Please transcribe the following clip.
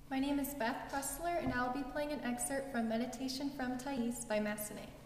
My name is Beth Pressler, and I'll be playing an excerpt from Meditation from Thais by Massenet.